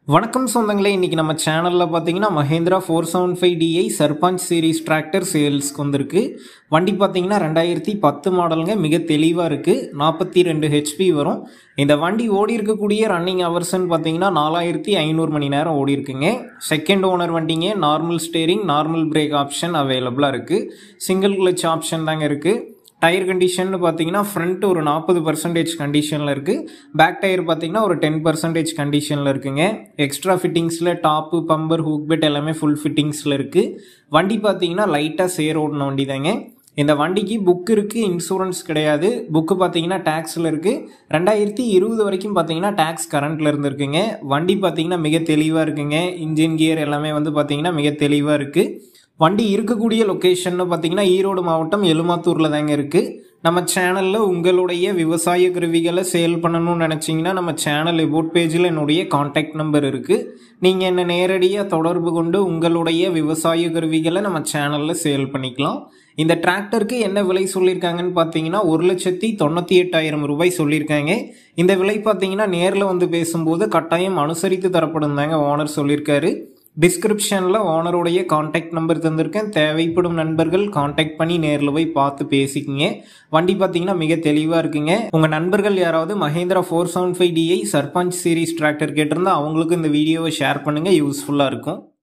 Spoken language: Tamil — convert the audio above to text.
வணக்கம் சொந்தங்களே, இன்னைக்கு நம்ம சேனலில் பார்த்தீங்கன்னா Mahindra 475DI Sarpanch series tractor சேல்ஸ்க்கு வந்திருக்கு. வண்டி பார்த்தீங்கன்னா 2010 மாடலுங்க. மிக தெளிவாக இருக்குது. 42 ஹெச்பி வரும். இந்த வண்டி ஓடி இருக்கக்கூடிய ரன்னிங் ஹவர்ஸ்ன்னு பார்த்தீங்கன்னா 4500 மணி நேரம் ஓடி இருக்குங்க. செகண்ட் ஓனர் வண்டிங்க. Normal steering, normal brake option அவைலபிளாக இருக்குது. சிங்கிள் கிளச் ஆப்ஷன் தாங்க இருக்குது. டயர் கண்டிஷன் பார்த்தீங்கன்னா ஃப்ரண்ட் ஒரு 40% கண்டிஷனில் இருக்குது. பேக் டயர் பார்த்தீங்கன்னா ஒரு 10% கண்டிஷனில் இருக்குங்க. எக்ஸ்ட்ரா ஃபிட்டிங்ஸில் டாப்பு, பம்பர், ஹூக் பெட் எல்லாமே ஃபுல் ஃபிட்டிங்ஸில் இருக்குது. வண்டி பார்த்தீங்கன்னா லைட்டாக சேர் ஓடின வண்டி தாங்க. இந்த வண்டிக்கு புக் இருக்குது, இன்சூரன்ஸ் கிடையாது. புக்கு பார்த்தீங்கன்னா டேக்ஸில் இருக்குது. 2020 வரைக்கும் பார்த்தீங்கன்னா டேக்ஸ் கரண்ட்டில் இருந்துருக்குங்க. வண்டி பார்த்தீங்கன்னா மிக தெளிவாக இருக்குங்க. இன்ஜின் கியர் எல்லாமே வந்து பார்த்தீங்கன்னா மிக தெளிவாக இருக்குது. வண்டி இருக்கக்கூடிய லொக்கேஷன் பார்த்தீங்கன்னா ஈரோடு மாவட்டம் எலுமாத்தூரில் தாங்க இருக்குது. நம்ம சேனலில் உங்களுடைய விவசாய கருவிகளை சேல் பண்ணணும்னு நினச்சிங்கன்னா நம்ம சேனல் எபோட் பேஜில் என்னுடைய கான்டாக்ட் நம்பர் இருக்குது. நீங்கள் என்னை நேரடியாக தொடர்பு கொண்டு உங்களுடைய விவசாய கருவிகளை நம்ம சேனலில் சேல் பண்ணிக்கலாம். இந்த டிராக்டருக்கு என்ன விலை சொல்லியிருக்காங்கன்னு பார்த்தீங்கன்னா 1,98,000 ரூபாய் சொல்லியிருக்காங்க. இந்த விலை பார்த்தீங்கன்னா நேரில் வந்து பேசும்போது கட்டாயம் அனுசரித்து தரப்படும் தாங்க ஓனர் சொல்லியிருக்காரு. டிஸ்கிரிப்ஷனில் ஓனருடைய கான்டாக்ட் நம்பர் தந்திருக்கேன். தேவைப்படும் நண்பர்கள் கான்டாக்ட் பண்ணி நேரில் போய் பார்த்து பேசிக்கிங்க. வண்டி பார்த்தீங்கன்னா மிக தெளிவாக இருக்குங்க. உங்கள் நண்பர்கள் யாராவது Mahindra 475DI Sarpanch series tractor கேட்டிருந்தா அவங்களுக்கு இந்த வீடியோவை ஷேர் பண்ணுங்கள். யூஸ்ஃபுல்லாக இருக்கும்.